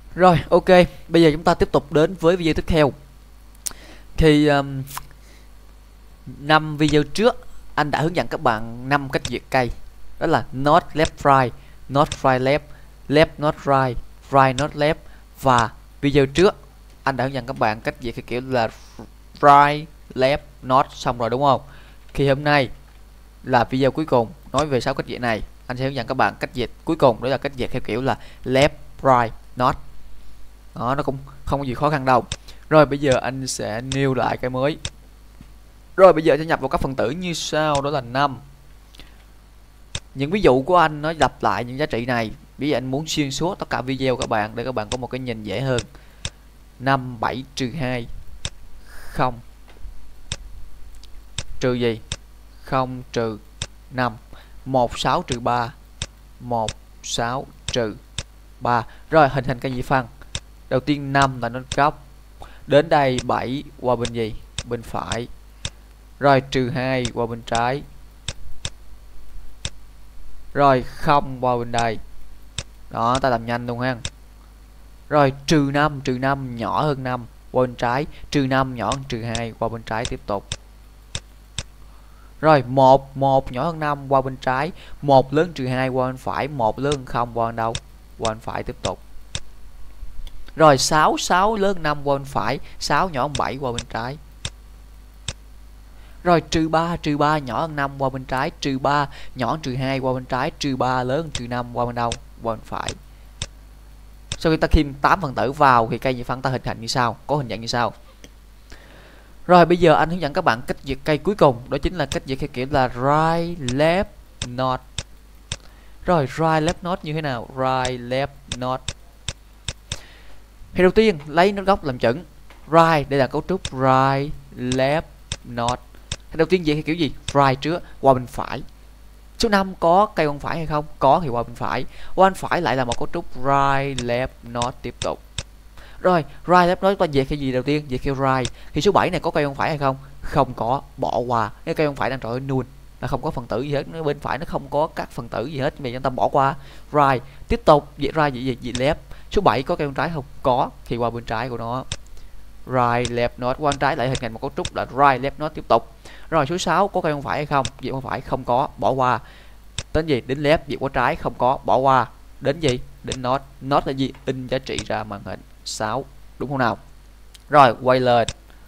Rồi, ok, bây giờ chúng ta tiếp tục đến với video tiếp theo. Thì 5 video trước anh đã hướng dẫn các bạn 5 cách duyệt cây. Đó là not left right, not right left, left not right, right not left. Và video trước anh đã hướng dẫn các bạn cách duyệt cái kiểu là right left not xong rồi đúng không? Thì hôm nay là video cuối cùng nói về 6 cách duyệt này. Anh sẽ hướng dẫn các bạn cách duyệt cuối cùng, đó là cách duyệt theo kiểu là left right not. Đó, nó cũng không có gì khó khăn đâu. Rồi bây giờ anh sẽ nêu lại cái mới. Rồi bây giờ sẽ nhập vào các phần tử như sau, đó là 5. Những ví dụ của anh nó lặp lại những giá trị này. Bây giờ anh muốn xuyên suốt tất cả video các bạn để các bạn có một cái nhìn dễ hơn. 5 7 trừ 2 0 trừ gì? 0 trừ 5. 1 6 trừ 3 1 6 trừ 3. Rồi hình thành cây nhị phân. Đầu tiên 5 là nó góc. Đến đây 7 qua bên gì? Bên phải. Rồi trừ 2 qua bên trái. Rồi 0 qua bên đây. Đó, ta làm nhanh luôn ha. Rồi trừ 5 nhỏ hơn 5 qua bên trái. Trừ 5 nhỏ hơn trừ 2 qua bên trái tiếp tục. Rồi 1 nhỏ hơn 5 qua bên trái. 1 lớn trừ 2 qua bên phải. 1 lớn hơn 0 qua bên đâu? Qua bên phải tiếp tục. Rồi 6 lớn hơn 5 qua bên phải. 6 nhỏ hơn 7 qua bên trái. Rồi trừ 3 nhỏ hơn 5 qua bên trái. Trừ 3 nhỏ hơn trừ 2 qua bên trái. Trừ 3 lớn hơn trừ 5 qua bên đâu? Qua bên phải. Sau khi ta thêm 8 phần tử vào thì cây nhị phân ta hình thành như sau, có hình dạng như sau. Rồi bây giờ anh hướng dẫn các bạn cách duyệt cây cuối cùng, đó chính là cách duyệt theo kiểu là right left not. Rồi right left not như thế nào? Right left not. Thì đầu tiên lấy nốt gốc làm chuẩn. Right đây là cấu trúc right left not. Thì đầu tiên duyệt theo kiểu gì? Right trước, qua bên phải. Số 5 có cây bên phải hay không? Có thì qua bên phải. Qua bên phải lại là một cấu trúc right left not tiếp tục. Rồi, right left not ta duyệt cái gì đầu tiên? Duyệt theo right. Thì số 7 này có cây bên phải hay không? Không có, bỏ qua. Cái cây bên phải đang trội ở null, là không có phần tử gì hết, nó bên phải nó không có các phần tử gì hết, vì chúng ta bỏ qua. Right, tiếp tục duyệt right duyệt left. Số 7 có cây bên trái không? Có, thì qua bên trái của nó. Right left not, qua bên trái lại hình thành một cấu trúc là right left not tiếp tục. Rồi số 6 có cây bên phải hay không? Duyệt qua phải, không có, bỏ qua. Đến gì? Đến left, duyệt qua trái, không có, bỏ qua. Đến gì? Đến not. Not là gì? In giá trị ra màn hình 6, đúng không nào? Rồi quay lên.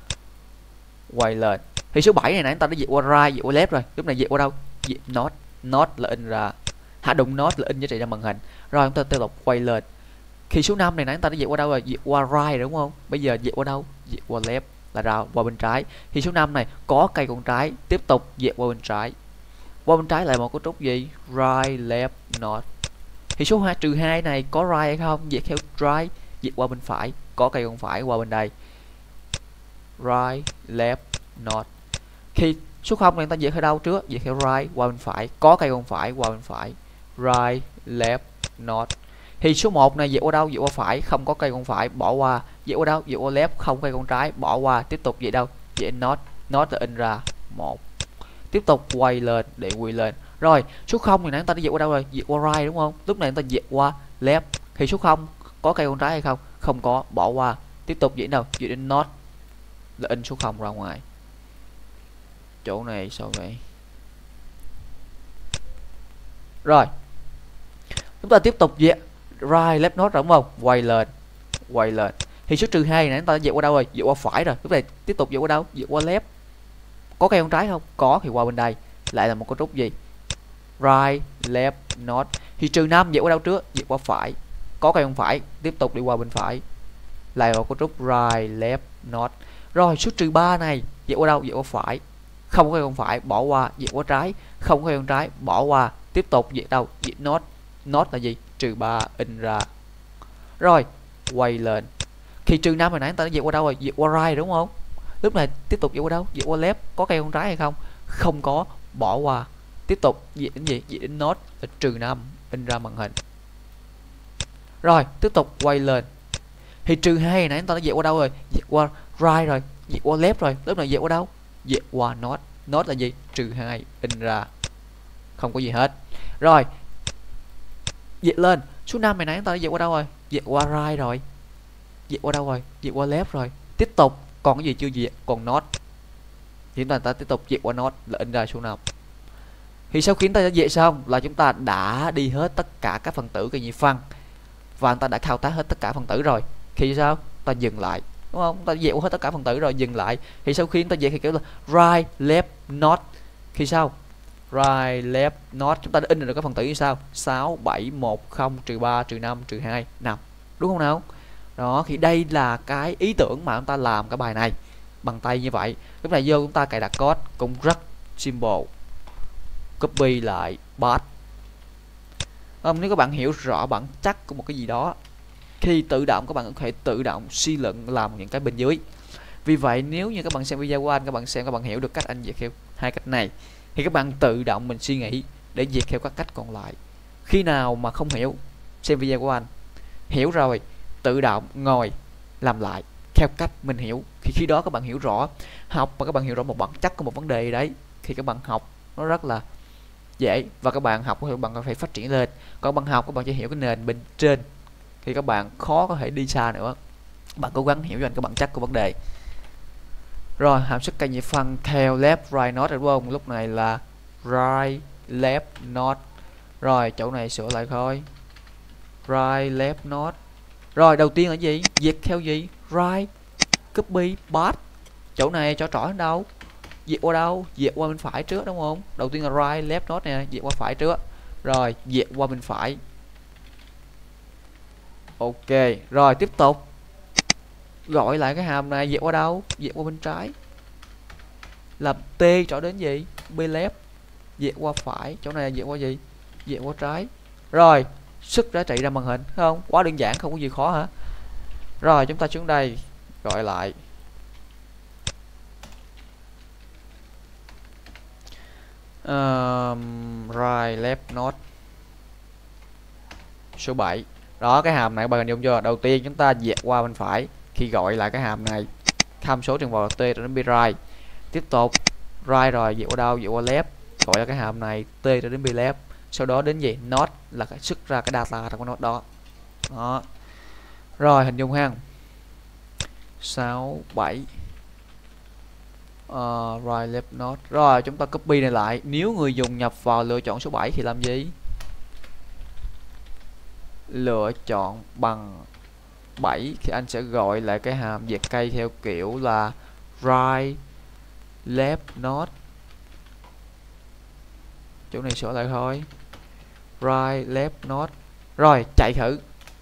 Quay lên. Thì số 7 này nãy ta đã duyệt qua right, duyệt qua left rồi. Lúc này duyệt qua đâu? Duyệt not. Not là in ra. Hạ đụng not là in giá trị ra màn hình. Rồi chúng ta tiếp tục quay lên. Khi số 5 này nãy ta đã duyệt qua đâu rồi? Duyệt qua right đúng không? Bây giờ duyệt qua đâu? Duyệt qua left là ra qua bên trái. Thì số 5 này có cây con trái, tiếp tục duyệt qua bên trái. Qua bên trái lại một cấu trúc gì? Right left not. Thì số 2 trừ 2 này có right hay không? Duyệt theo right, duyệt qua bên phải, có cây con phải qua bên đây. Right left not. Khi số 0 này ta duyệt theo đâu trước? Duyệt theo right, qua bên phải, có cây con phải qua bên phải. Right left not. Thì số 1 này duyệt qua đâu? Duyệt qua phải, không có cây con phải, bỏ qua. Duyệt qua đâu? Duyệt qua left, không cây con trái, bỏ qua. Tiếp tục duyệt đâu? Duyệt not. Not là in ra 1. Tiếp tục quay lên để quay lên. Rồi số 0 thì nãy ta đã duyệt qua đâu rồi? Duyệt qua right đúng không? Lúc này ta duyệt qua left. Thì số 0 có cây con trái hay không? Không có, bỏ qua. Tiếp tục duyệt đâu? Duyệt in not là in số 0 ra ngoài. Chỗ này sao vậy? Rồi chúng ta tiếp tục duyệt right left not đúng không? Quay lên. Quay lên. Thì số trừ 2 này chúng ta duyệt qua đâu rồi? Duyệt qua phải rồi. Lúc này tiếp tục duyệt qua đâu? Duyệt qua left. Có cây con trái không? Có, thì qua bên đây. Lại là một cấu trúc gì? Right left not. Thì trừ 5 duyệt qua đâu trước? Duyệt qua phải. Có cây con phải, tiếp tục đi qua bên phải. Lại một cấu trúc right left not. Rồi số trừ 3 này duyệt qua đâu? Duyệt qua phải. Không có cây con phải, bỏ qua. Duyệt qua trái, không có cây con trái, bỏ qua. Tiếp tục duyệt đâu? Duyệt not. Not là gì? Trừ 3 in ra. Rồi quay lên. Khi trừ 5 hồi nãy ta đã duyệt qua đâu rồi? Duyệt qua right đúng không? Lúc này tiếp tục duyệt qua đâu? Duyệt qua left, có cây con trái hay không? Không có, bỏ qua. Tiếp tục duyệt đến gì? Duyệt đến not là trừ 5 in ra màn hình. Rồi tiếp tục quay lên. Thì trừ 2 nãy chúng ta đã duyệt qua đâu rồi? Duyệt qua right rồi, duyệt qua left rồi. Lúc này duyệt qua đâu? Duyệt qua not. Not là gì? Trừ 2 in ra. Không có gì hết. Rồi duyệt lên. Số 5 này nãy chúng ta đã duyệt qua đâu rồi? Duyệt qua right rồi. Dẹp qua đâu rồi? Dẹp qua left rồi. Tiếp tục, còn cái gì chưa dẹp? Còn not. Thì chúng ta tiếp tục dẹp qua not là in ra số 5. Thì sau khi chúng ta đã dẹp xong là chúng ta đã đi hết tất cả các phần tử cây nhị phân và chúng ta đã thao tác hết tất cả phần tử rồi. Khi sao? Ta dừng lại, đúng không? Ta dẹp hết tất cả phần tử rồi, dừng lại. Thì sau khi chúng ta dẹp thì kiểu là right left not. Khi sao? Right left not, chúng ta đã in được các phần tử như sau: 6 7 1 0 -3 -5 -2 5. Đúng không nào? Đó, thì đây là cái ý tưởng mà chúng ta làm cái bài này bằng tay như vậy. Lúc này vô chúng ta cài đặt code cũng rất simple. Copy lại path. Nếu các bạn hiểu rõ bản chất của một cái gì đó, khi tự động các bạn có thể tự động suy luận làm những cái bên dưới. Vì vậy nếu như các bạn xem video của anh, các bạn xem, các bạn hiểu được cách anh dệt theo hai cách này, thì các bạn tự động mình suy nghĩ để dệt theo các cách còn lại. Khi nào mà không hiểu, xem video của anh, hiểu rồi, tự động ngồi làm lại theo cách mình hiểu. Thì khi đó các bạn hiểu rõ, học mà các bạn hiểu rõ một bản chất của một vấn đề đấy, thì các bạn học nó rất là dễ, và các bạn học các bạn phải phát triển lên. Còn bạn học các bạn chỉ hiểu cái nền bên trên thì các bạn khó có thể đi xa nữa. Bạn cố gắng hiểu cho anh cái bản chất của vấn đề. Rồi, hàm xuất cây nhị phân theo left right not, đúng không? Lúc này là right left not. Rồi, chỗ này sửa lại thôi. Right left not. Rồi, đầu tiên là gì? Dệt theo gì? Right. Copy path. Chỗ này cho trỏ đến đâu? Dẹp qua đâu? Dẹp qua bên phải trước, đúng không? Đầu tiên là right left not nè, dẹp qua phải trước. Rồi, dẹp qua bên phải. Ok, rồi tiếp tục. Gọi lại cái hàm này, dẹp qua đâu? Dẹp qua bên trái. Là T trỏ đến gì? B left. Dẹp qua phải, chỗ này là dẹp qua gì? Dẹp qua trái. Rồi, xuất giá trị ra màn hình, thấy không? Quá đơn giản, không có gì khó hả? Rồi, chúng ta xuống đây, gọi lại. Right left not số 7. Đó, cái hàm này bạn hình dung chưa? Đầu tiên chúng ta dẹp qua bên phải khi gọi lại cái hàm này, tham số trên vào T cho đến B right. Tiếp tục right rồi, dẹp qua đâu? Dẹp qua left, gọi ra cái hàm này T cho đến B left. Sau đó đến gì? Not là cái xuất ra cái data trong cái nốt đó. Đó. Rồi, hình dung ha. 6 7 right left not. Rồi, chúng ta copy này lại. Nếu người dùng nhập vào lựa chọn số 7 thì làm gì? Lựa chọn bằng 7 thì anh sẽ gọi lại cái hàm dệt cây theo kiểu là right left not. Chỗ này sửa lại thôi. Right left not. Rồi, chạy thử.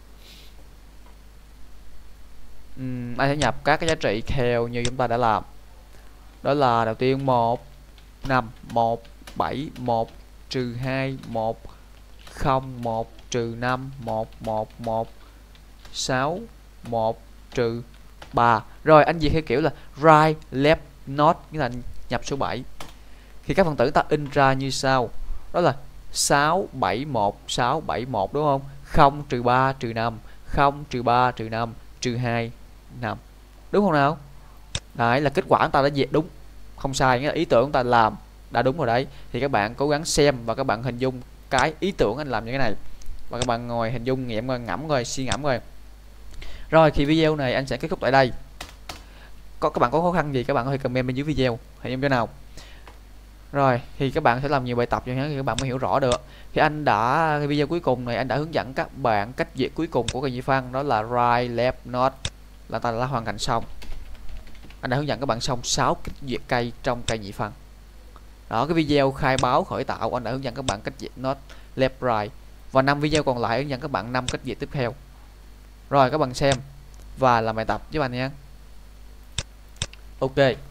Anh sẽ nhập các cái giá trị theo như chúng ta đã làm. Đó là đầu tiên 1 5 1 7 1 -2 1 0 1 -5 1 1 1 6 1 -3. Rồi, anh dệt theo kiểu là right left not, nghĩa là nhập số 7. Thì các phần tử ta in ra như sau. Đó là 6 7 1 6 7 1, đúng không? 0 -3 -5 0 -3 -5 -2 5. Đúng không nào? Đấy là kết quả chúng ta đã dệt đúng, không sai, nghĩa là ý tưởng chúng ta làm đã đúng rồi đấy. Thì các bạn cố gắng xem và các bạn hình dung cái ý tưởng anh làm như thế này, và các bạn ngồi hình dung nghiệm rồi, ngẫm rồi, suy ngẫm rồi. Rồi, thì video này anh sẽ kết thúc tại đây. Các bạn có khó khăn gì các bạn có thể comment bên dưới video, hình dung cho nào. Rồi, thì các bạn sẽ làm nhiều bài tập cho thì các bạn mới hiểu rõ được. Thì anh đã, cái video cuối cùng này anh đã hướng dẫn các bạn cách dệt cuối cùng của cây nhị phân, đó là right left not, là ta đã hoàn thành xong. Anh đã hướng dẫn các bạn xong 6 cách dệt cây trong cây nhị phân. Đó, cái video khai báo khởi tạo anh đã hướng dẫn các bạn cách dệt not left right, và 5 video còn lại hướng dẫn các bạn 5 cách dệt tiếp theo. Rồi, các bạn xem và làm bài tập giúp anh nha. Ok.